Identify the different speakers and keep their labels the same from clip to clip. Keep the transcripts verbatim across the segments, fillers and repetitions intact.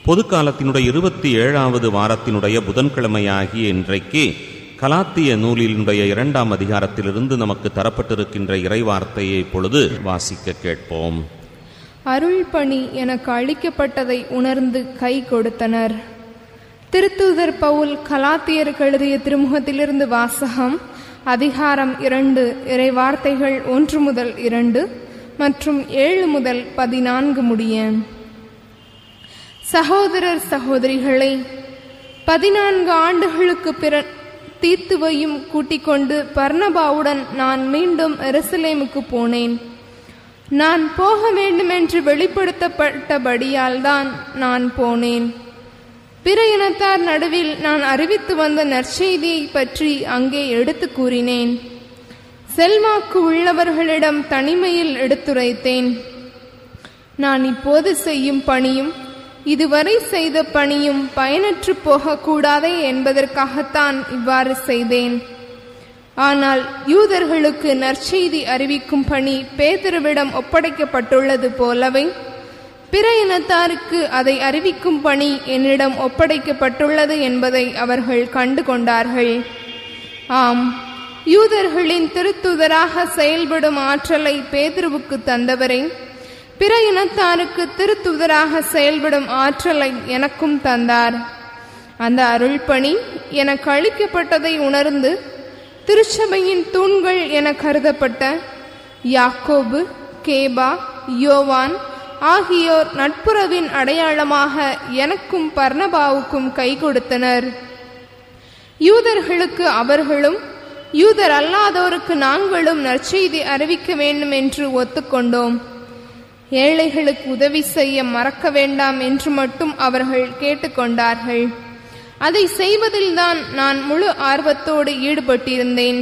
Speaker 1: பொது காலத்தினுடைய இருபத்தி ஏழாவது வாரத்தினுடைய புதன்கிழமையாகிய இன்றைக்கு கலாத்திய நூலினுடைய இரண்டாம் அதிகாரத்திலிருந்து நமக்கு தரப்பட்டிருக்கின்ற இறைவார்த்தையை இப்பொழுது வாசிக்க கேட்போம்.
Speaker 2: அருள் பணி எனக்கு அளிக்கப்பட்டதை உணர்ந்து கை கொடுத்தனர். திருத்தூதர் பவுல் கலாத்தியருக்கு எழுதிய திருமுகத்திலிருந்து வாசகம். அதிகாரம் இரண்டு, இறைவார்த்தைகள் ஒன்று முதல் இரண்டு மற்றும் ஏழு முதல் பதினான்கு முடிய. சகோதரர் சகோதரிகளை, பதினான்கு ஆண்டுகளுக்கு பிற தீத்துவையும் கூட்டிக் கொண்டு பர்னபாவுடன் நான் மீண்டும் எருசலேமுக்கு போனேன். நான் போக வேண்டுமென்று வெளிப்படுத்தப்பட்டபடியால் தான் நான் போனேன். பிற இனத்தார் நடுவில் நான் அறிவித்து வந்த நற்செய்தியை பற்றி அங்கே எடுத்து கூறினேன். செல்வாக்கு உள்ளவர்களிடம் தனிமையில் எடுத்துரைத்தேன். நான் இப்போது செய்யும் பணியும் இதுவரை செய்த பணியும் பயனற்று போகக்கூடாதே என்பதற்காகத்தான் இவ்வாறு செய்தேன். ஆனால் யூதர்களுக்கு நற்செய்தி அறிவிக்கும் பணி பேதுருவிடம் ஒப்படைக்கப்பட்டுள்ளது போலவே பிற இனத்தாருக்கு அதை அறிவிக்கும் பணி என்னிடம் ஒப்படைக்கப்பட்டுள்ளது என்பதை அவர்கள் கண்டு கொண்டார்கள். ஆம், யூதர்களின் திருத்துதராக செயல்படும் ஆற்றலை பேதுருவுக்கு தந்தவரே, பிற இனத்தாருக்கு திருத்துதராக செயல்படும் ஆற்றலை எனக்கும் தந்தார். அந்த அருள் பணி எனக்கு அளிக்கப்பட்டதை உணர்ந்து திருச்சபையின் தூண்கள் என கருதப்பட்ட யாக்கோபு, கேபா, யோவான் ஆகியோர் நட்புறவின் அடையாளமாக எனக்கும் பர்னபாவுக்கும் கை கொடுத்தனர். யூதர்களுக்கு அவர்களும் யூதர் அல்லாதோருக்கு நாங்களும் நற்செய்தி அறிவிக்க வேண்டும் என்று ஒத்துக்கொண்டோம். ஏழைகளுக்கு உதவி செய்ய மறக்க வேண்டாம் என்று மட்டும் அவர்கள் கேட்டுக்கொண்டார்கள். அதை செய்வதில்தான் நான் முழு ஆர்வத்தோடு ஈடுபட்டிருந்தேன்.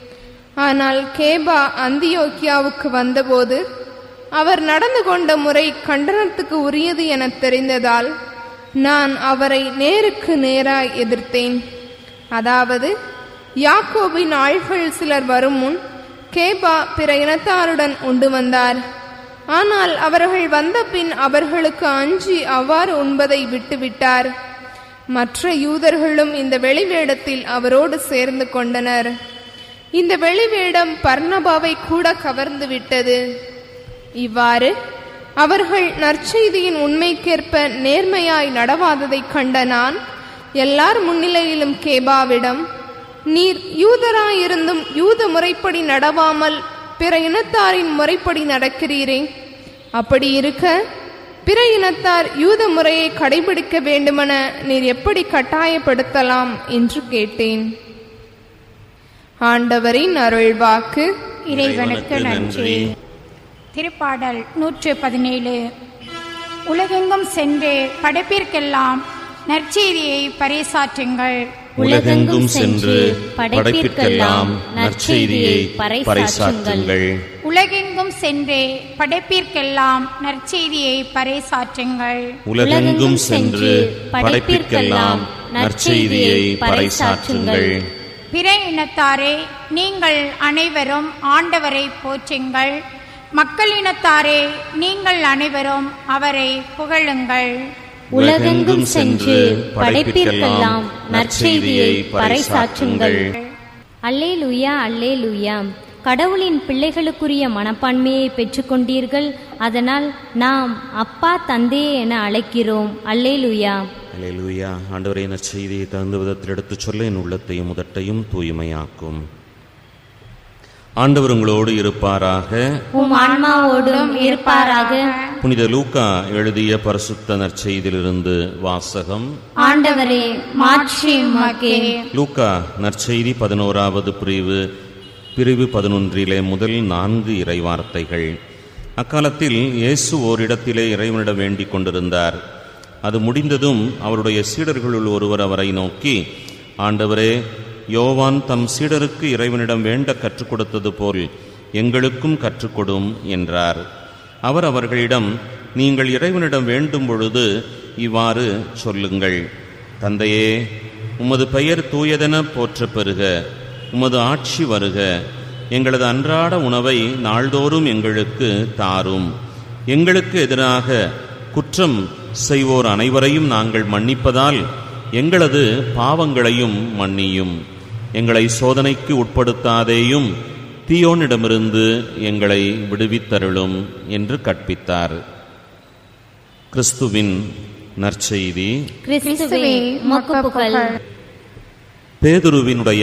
Speaker 2: ஆனால் கேபா அந்தியோக்கியாவுக்கு வந்தபோது அவர் நடந்து கொண்ட முறை கண்டனத்துக்கு உரியது என தெரிந்ததால் நான் அவரை நேருக்கு நேராய் எதிர்த்தேன். அதாவது, யாக்கோபின் ஆள்கள் சிலர் வரும் முன் கேபா பிற இனத்தாருடன் உண்டு வந்தார். ஆனால் அவர்கள் வந்த பின் அவர்களுக்கு அஞ்சி அவ்வாறு உண்பதை விட்டுவிட்டார். மற்ற யூதர்களும் இந்த வெளிவேடத்தில் அவரோடு சேர்ந்து கொண்டனர். இந்த வெளிவேடம் பர்னபாவை கூட கவர்ந்து விட்டது. இவ்வாறு அவர்கள் நற்செய்தியின் உண்மைக்கேற்ப நேர்மையாய் நடவாததை கண்ட நான் எல்லார் முன்னிலையிலும் கேபாவிடம், நீர் யூதராயிருந்தும் யூத முறைப்படி நடவாமல் பிற இனத்தாரின் முறைப்படி நடக்கிறீரே, அப்படி இருக்க பிற இனத்தார் யூத முறையை கடைபிடிக்க வேண்டுமென நீர் எப்படி கட்டாயப்படுத்தலாம் என்று கேட்டேன். ஆண்டவரின் அருள்வாக்கு.
Speaker 3: இறைவனுக்கு நன்றி. திருப்பாடல் நூற்று பதினேழு. உலகெங்கும் சென்று படைப்பிற்கெல்லாம் நற்செய்தியை பறைசாற்றுங்கள்.
Speaker 4: உலகெங்கும் சென்று படைப்பிற்கெல்லாம் நற்செய்தியை பறைசாற்றுங்கள்.
Speaker 3: உலகெங்கும் சென்று படைப்பிற்கெல்லாம் நற்செய்தியை பறைசாற்றுங்கள்.
Speaker 4: உலகெங்கும் சென்று படைப்பிற்கெல்லாம் நற்செய்தியை பறைசாற்றுங்கள்.
Speaker 3: பிற இனத்தாரே, நீங்கள் அனைவரும் ஆண்டவரை போற்றுங்கள். மக்களினத்தாரே, நீங்கள் அனைவரும் அவரை புகழுங்கள்.
Speaker 4: உலகெங்கும் சென்று படைப்பிற்கெல்லாம் நற்செய்தியை பறைசாற்றுங்கள்.
Speaker 5: அல்லேலூயா, அல்லேலூயா. கடவுளின் பிள்ளைகளுக்குரிய மனப்பான்மையை பெற்றுக்கொண்டீர்கள். அதனால் நாம் அப்பா தந்தை என அழைக்கிறோம். அல்லேலூயா,
Speaker 1: அல்லேலூயா. ஆண்டவரே, நற்செய்தியை தகுந்த விதத்தில் எடுத்துச் சொல்ல என் உள்ளத்தையும் உதட்டையும் தூய்மையாக்கும். ஆண்டவர் உங்களோடு இருப்பாராக,
Speaker 5: உம் ஆன்மாவோடும் இருப்பாராக.
Speaker 1: புனித லூக்கா எழுதிய பரிசுத்த நற்செய்தியிலிருந்து வாசகம்.
Speaker 5: ஆண்டவரே, மாட்சி உமக்கே.
Speaker 1: லூக்கா நற்செய்தி பதினோராவது பிரிவு பிரிவு பதினொன்றிலே முதல் நான்கு இறைவார்த்தைகள். அக்காலத்தில் இயேசு ஓரிடத்திலே இறைவனிடம் வேண்டிக் கொண்டிருந்தார். அது முடிந்ததும் அவருடைய சீடர்களுள் ஒருவர் அவரை நோக்கி, ஆண்டவரே, யோவான் தம் சீடருக்கு இறைவனிடம் வேண்ட கற்றுக் கொடுத்தது போல் எங்களுக்கும் கற்றுக்கொடும் என்றார். அவர் அவர்களிடம், நீங்கள் இறைவனிடம் வேண்டும் பொழுது இவ்வாறு சொல்லுங்கள்: தந்தையே, உமது பெயர் தூயதென போற்ற பெறுக, உமது ஆட்சி வருக, எங்களது அன்றாட உணவை நாள்தோறும் எங்களுக்கு தாரும். எங்களுக்கு எதிராக குற்றம் செய்வோர் அனைவரையும் நாங்கள் மன்னிப்பதால் எங்களது பாவங்களையும் மன்னியும். எங்களை சோதனைக்கு உட்படுத்தாதேயும், தீயோனிடமிருந்து எங்களை விடுவித்தருளும் என்று கற்பித்தார். கிறிஸ்துவின் நற்செய்தி.
Speaker 5: கிறிஸ்துவே உமக்கு புகழ்.
Speaker 1: பேதுருவினுடைய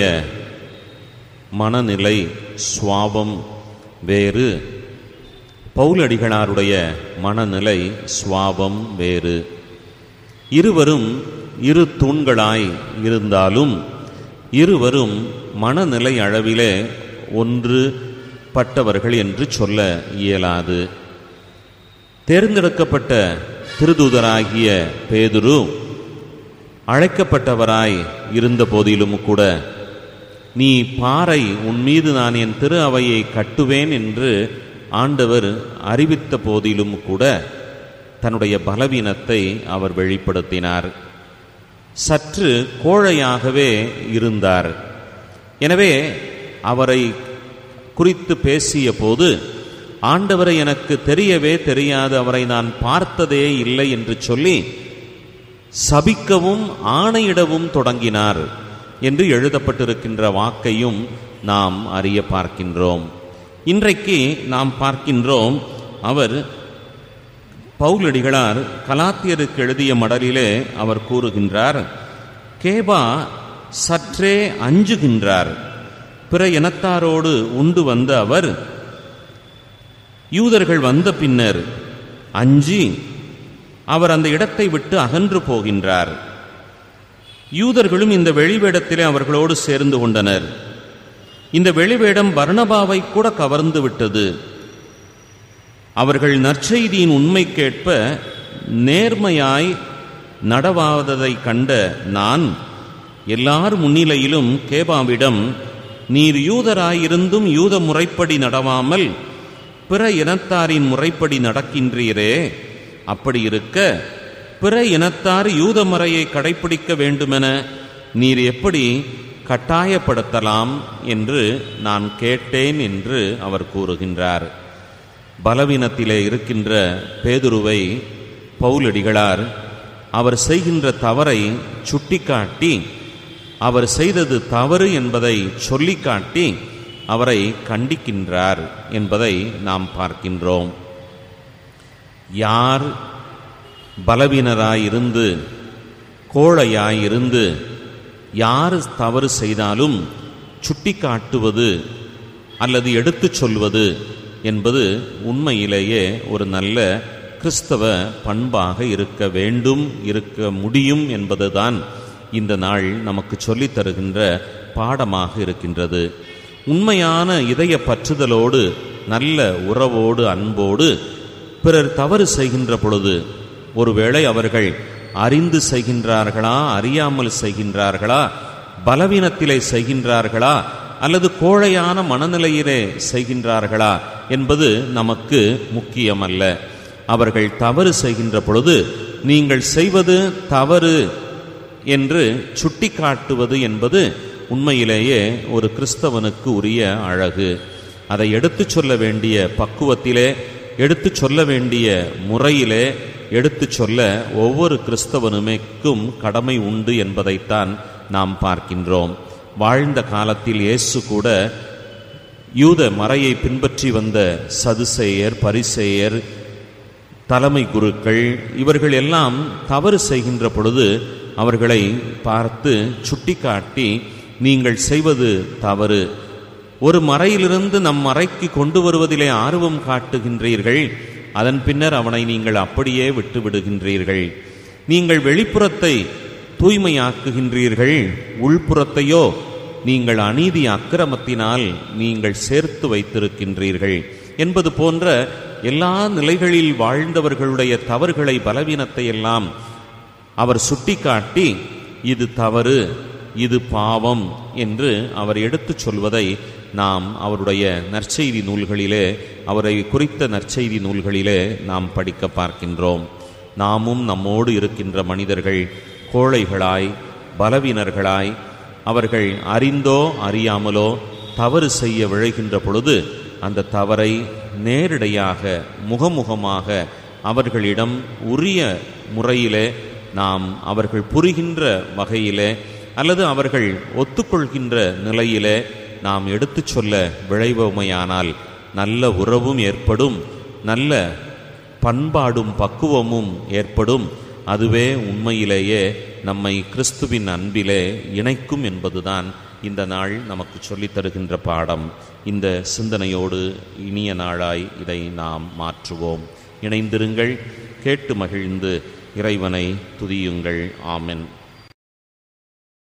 Speaker 1: மனநிலை சுவாபம் வேறு, பவுலடிகளாருடைய மனநிலை சுவாபம் வேறு. இருவரும் இரு தூண்களாய் இருந்தாலும் இருவரும் மனநிலை அளவிலே ஒன்று பட்டவர்கள் என்று சொல்ல இயலாது. தேர்ந்தெடுக்கப்பட்ட திருதூதராகிய பேதுரு அழைக்கப்பட்டவராய் இருந்த போதிலும் கூட, நீ பாறை, உன் மீது நான் என் திரு அவையை கட்டுவேன் என்று ஆண்டவர் அறிவித்த போதிலும் கூட தன்னுடைய பலவீனத்தை அவர் வெளிப்படுத்தினார். சற்று கோழையாகவே இருந்தார். எனவே அவரை குறித்து பேசிய போது, ஆண்டவரை எனக்கு தெரியவே தெரியாது, அவரை நான் பார்த்ததே இல்லை என்று சொல்லி சபிக்கவும் ஆணையிடவும் தொடங்கினார் என்று எழுதப்பட்டிருக்கின்ற வாக்கையும் நாம் அறிய பார்க்கின்றோம். இன்றைக்கு நாம் பார்க்கின்றோம், அவர் பவுலடிகளார் கலாத்தியருக்கு எழுதிய மடலிலே அவர் கூறுகின்றார், கேபா சற்றே அஞ்சுகின்றார். பிற இனத்தாரோடு உண்டு வந்த அவர் யூதர்கள் வந்த பின்னர் அஞ்சி அவர் அந்த இடத்தை விட்டு அகன்று போகின்றார். யூதர்களும் இந்த வெளிவேடத்திலே அவர்களோடு சேர்ந்து கொண்டனர். இந்த வெளிவேடம் பர்னபாவை கூட கவர்ந்து விட்டது. அவர்கள் நற்செய்தியின் உண்மைக்கேற்ப நேர்மையாய் நடவாததை கண்ட நான் எல்லார் முன்னிலையிலும் கேபாவிடம், நீர் யூதராயிருந்தும் யூத முறைப்படி நடவாமல் பிற இனத்தாரின் முறைப்படி நடக்கின்றீரே, அப்படி இருக்க பிற இனத்தார் யூத முறையை கடைப்பிடிக்க வேண்டுமென நீர் எப்படி கட்டாயப்படுத்தலாம் என்று நான் கேட்டேன் என்று அவர் கூறுகின்றார். பலவீனத்திலே இருக்கின்ற பேதுருவை பவுலடிகளார் அவர் செய்கின்ற தவறை சுட்டிக்காட்டி, அவர் செய்தது தவறு என்பதை சொல்லிக்காட்டி அவரை கண்டிக்கின்றார் என்பதை நாம் பார்க்கின்றோம். யார் பலவீனராயிருந்து கோழையாயிருந்து யார் தவறு செய்தாலும் சுட்டிக்காட்டுவது அல்லது எடுத்துச் சொல்வது என்பது உண்மையிலேயே ஒரு நல்ல கிறிஸ்தவ பண்பாக இருக்க வேண்டும், இருக்க முடியும் என்பதுதான் இந்த நாள் நமக்கு சொல்லித் தருகின்ற பாடமாக இருக்கின்றது. உண்மையான இதய பற்றுதலோடு, நல்ல உறவோடு, அன்போடு பிறர் தவறு செய்கின்ற பொழுது, ஒருவேளை அவர்கள் அறிந்து செய்கின்றார்களா, அறியாமல் செய்கின்றார்களா, பலவீனத்திலே செய்கின்றார்களா அல்லது கோழையான மனநிலையிலே செய்கின்றார்களா என்பது நமக்கு முக்கியமல்ல. அவர்கள் தவறு செய்கின்ற பொழுது நீங்கள் செய்வது தவறு என்று சுட்டிக்காட்டுவது என்பது உண்மையிலேயே ஒரு கிறிஸ்தவனுக்கு உரிய அழகு. அதை எடுத்துச் சொல்ல வேண்டிய பக்குவத்திலே, எடுத்துச் சொல்ல வேண்டிய முறையிலே எடுத்துச் சொல்ல ஒவ்வொரு கிறிஸ்தவனுமேக்கும் கடமை உண்டு என்பதைத்தான் நாம் பார்க்கின்றோம். வாழ்ந்த காலத்தில் இயேசு கூட யூத மறையை பின்பற்றி வந்த சதுசேயர், பரிசேயர், தலைமை குருக்கள் இவர்கள் எல்லாம் தவறு செய்கின்ற பொழுது அவர்களை பார்த்து சுட்டிக்காட்டி, நீங்கள் செய்வது தவறு, ஒரு மறையிலிருந்து நம் மறைக்கு கொண்டு வருவதிலே ஆர்வம் காட்டுகின்றீர்கள், அதன் பின்னர் அவனை நீங்கள் அப்படியே விட்டு விடுகின்றீர்கள். நீங்கள் வெளிப்புறத்தை தூய்மையாக்குகின்றீர்கள், உள்புறத்தையோ நீங்கள் அநீதி அக்கிரமத்தினால் நீங்கள் சேர்த்து வைத்திருக்கின்றீர்கள் என்பது போன்ற எல்லா நிலைகளில் வாழ்ந்தவர்களுடைய தவறுகளை, பலவீனத்தை எல்லாம் அவர் சுட்டிக்காட்டி, இது தவறு, இது பாவம் என்று அவர் எடுத்துச் சொல்வதை நாம் அவருடைய நற்செய்தி நூல்களிலே, அவரை குறித்த நற்செய்தி நூல்களிலே நாம் படிக்க பார்க்கின்றோம். நாமும் நம்மோடு இருக்கின்ற மனிதர்கள் கோழைகளாய், பலவீனர்களாய், அவர்கள் அறிந்தோ அறியாமலோ தவறு செய்ய விழைகின்ற பொழுது அந்த தவறை நேரிடையாக முகமுகமாக அவர்களிடம் உரிய முறையிலே நாம் அவர்கள் புரிகின்ற வகையிலே அல்லது அவர்கள் ஒத்துக்கொள்கின்ற நிலையிலே நாம் எடுத்துச் சொல்ல விளைவோமையானால் நல்ல உறவும் ஏற்படும், நல்ல பண்பாடும் பக்குவமும் ஏற்படும். அதுவே உண்மையிலேயே நம்மை கிறிஸ்துவின் அன்பிலே இணைக்கும் என்பதுதான் இந்த நாள் நமக்கு சொல்லித் தருகின்ற பாடம். இந்த சிந்தனையோடு இனிய நாளாய் இதை நாம் மாற்றுவோம். இணைந்திருங்கள், கேட்டு மகிழ்ந்து இறைவனை துதியுங்கள். ஆமென்.